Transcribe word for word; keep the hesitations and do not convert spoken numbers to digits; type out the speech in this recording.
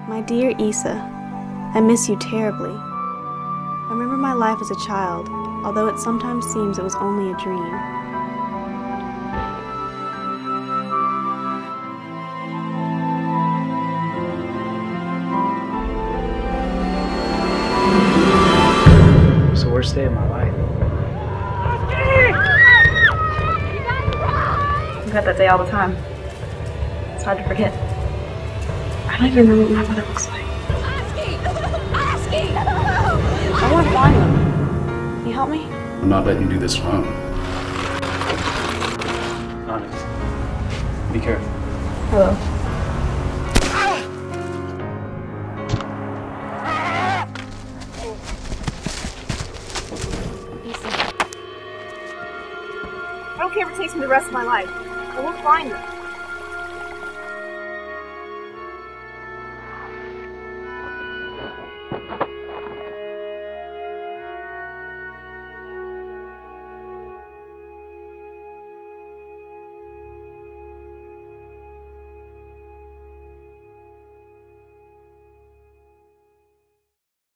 My dear Issa, I miss you terribly. I remember my life as a child, although it sometimes seems it was only a dream. It's the worst day of my life. I've got that day all the time. It's hard to forget. I don't even remember what my mother looks like. I want to find them. Can you help me? I'm not letting you do this alone. Onyx, be careful. Hello. I don't care if it takes me the rest of my life. I won't find them.